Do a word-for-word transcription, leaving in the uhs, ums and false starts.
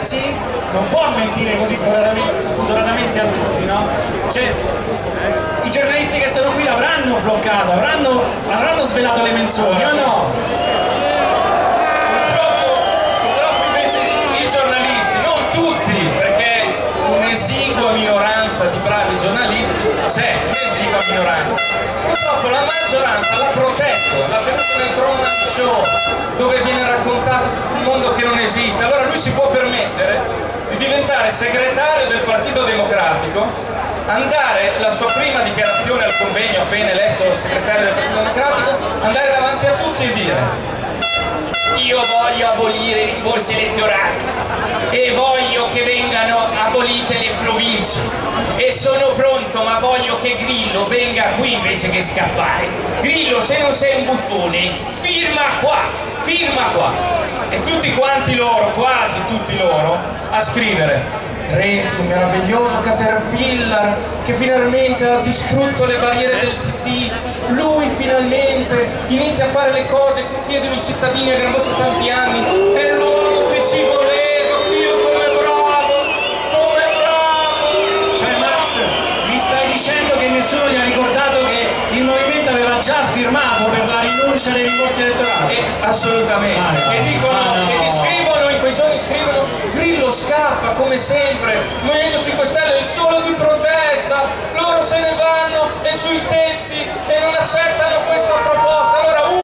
Renzi non può mentire così spudoratamente a tutti, no? Cioè, i giornalisti che sono qui l'avranno bloccata, avranno, avranno svelato le menzogne, o no? Purtroppo, purtroppo invece i giornalisti, non tutti, perché un'esigua minoranza di bravi giornalisti c'è, un'esigua minoranza. Purtroppo la maggioranza l'ha protetto, l'ha tenuto nel Truman Show, dove viene raccontato tutto un mondo che non esiste. Allora lui si può permettere di diventare segretario del Partito Democratico, andare, la sua prima dichiarazione al convegno appena eletto segretario del Partito Democratico, andare davanti a tutti e dire: io voglio abolire i rimborsi elettorali e voglio che vengano abolite le province e sono pronto, ma voglio che Grillo venga qui invece che scappare. Grillo, se non sei un buffone, firma qua, firma qua. E tutti quanti loro, quasi tutti loro, a scrivere: Renzi, un meraviglioso caterpillar che finalmente ha distrutto le barriere del P D, lui finalmente inizia a fare le cose che chiedono i cittadini a gran voce tanti anni, è l'uomo che ci voleva, Dio come bravo, come bravo! Cioè Max, mi stai dicendo che nessuno gli ha ricordato che il movimento aveva già firmato per la rinuncia dei rimborsi elettorali? E, assolutamente, ah, no. e dicono, ah, no. e ti scrivono, in quei giorni scrivono: Grillo scappa come sempre, il Movimento cinque Stelle è solo di protesta, loro se ne vanno e sui tetti e non accettano questa proposta. Allora